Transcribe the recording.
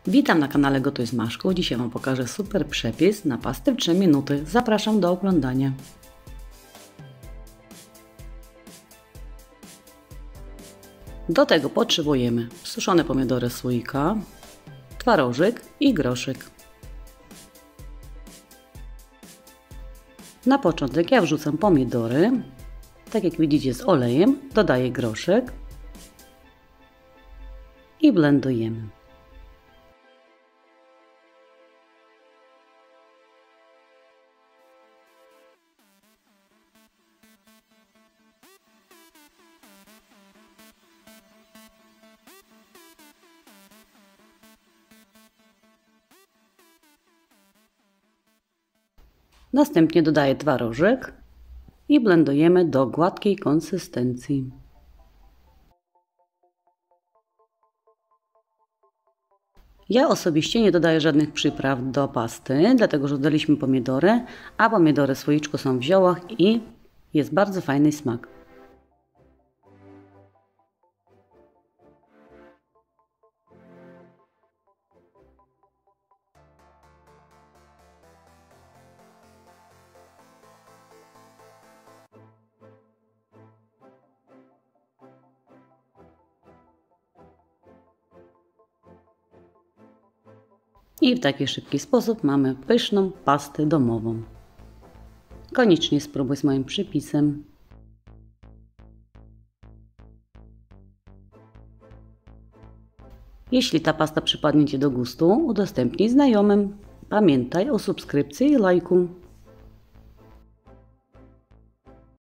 Witam na kanale Gotuj z Maszką. Dzisiaj Wam pokażę super przepis na pastę w 3 minuty. Zapraszam do oglądania. Do tego potrzebujemy suszone pomidory słoika, twarożek i groszek. Na początek ja wrzucam pomidory, tak jak widzicie z olejem, dodaję groszek i blendujemy. Następnie dodaję twarożek i blendujemy do gładkiej konsystencji. Ja osobiście nie dodaję żadnych przypraw do pasty, dlatego że dodaliśmy pomidory, a pomidory w słoiczku są w ziołach i jest bardzo fajny smak. I w taki szybki sposób mamy pyszną pastę domową. Koniecznie spróbuj z moim przepisem. Jeśli ta pasta przypadnie Ci do gustu, udostępnij znajomym. Pamiętaj o subskrypcji i lajku.